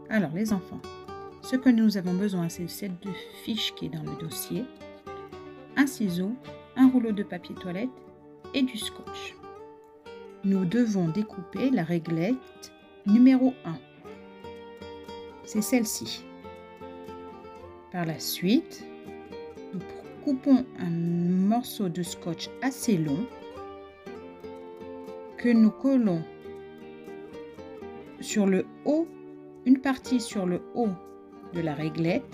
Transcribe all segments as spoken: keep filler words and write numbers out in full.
Alors les enfants, ce que nous avons besoin, c'est cette fiche qui est dans le dossier, un ciseau, un rouleau de papier toilette et du scotch. Nous devons découper la réglette numéro un. C'est celle-ci. Par la suite, nous coupons un morceau de scotch assez long que nous collons sur le haut, une partie sur le haut de la réglette.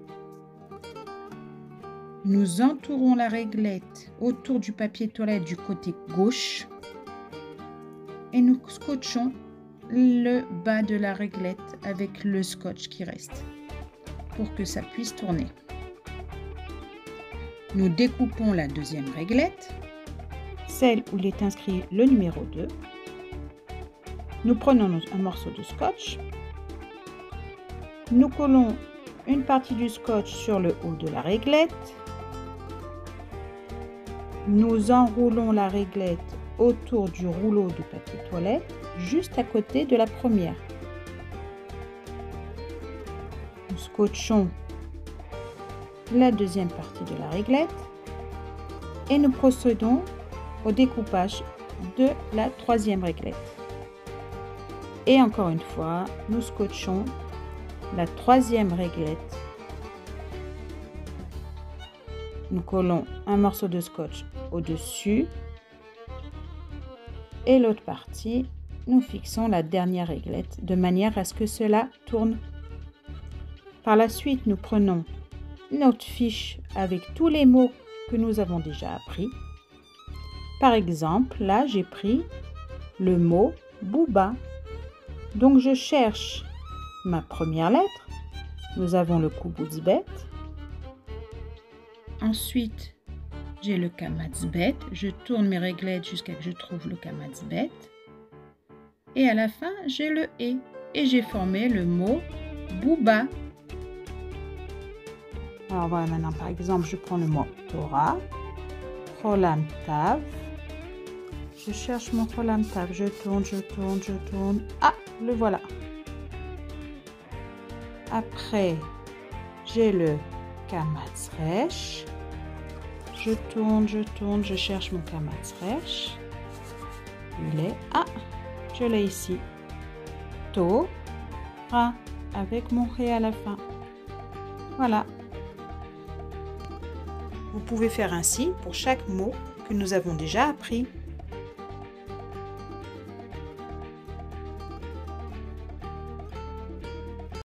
Nous entourons la réglette autour du papier toilette du côté gauche et nous scotchons le bas de la réglette avec le scotch qui reste pour que ça puisse tourner. Nous découpons la deuxième réglette, celle où il est inscrit le numéro deux. Nous prenons un morceau de scotch, nous collons une partie du scotch sur le haut de la réglette, nous enroulons la réglette autour du rouleau de papier toilette, juste à côté de la première. Nous scotchons la deuxième partie de la réglette et nous procédons au découpage de la troisième réglette. Et encore une fois, nous scotchons la troisième réglette. Nous collons un morceau de scotch au-dessus et l'autre partie, nous fixons la dernière réglette de manière à ce que cela tourne. Par la suite, nous prenons notre fiche avec tous les mots que nous avons déjà appris. Par exemple, là, j'ai pris le mot Bouba. Donc, je cherche ma première lettre. Nous avons le Koubouzbet. Ensuite, j'ai le Kamatzbet. Je tourne mes réglettes jusqu'à ce que je trouve le Kamatzbet. Et à la fin, j'ai le E. Et j'ai formé le mot Bouba. Alors voilà, maintenant, par exemple, je prends le mot Torah. Cholam Tav. Je cherche mon Cholam Tav. Je tourne, je tourne, je tourne. Ah, le voilà. Après, j'ai le Kamatzresh. Je tourne, je tourne, je cherche mon Kamatzresh. Il est... Ah, je l'ai ici. Torah, avec mon Ré à la fin. Voilà. Vous pouvez faire ainsi pour chaque mot que nous avons déjà appris.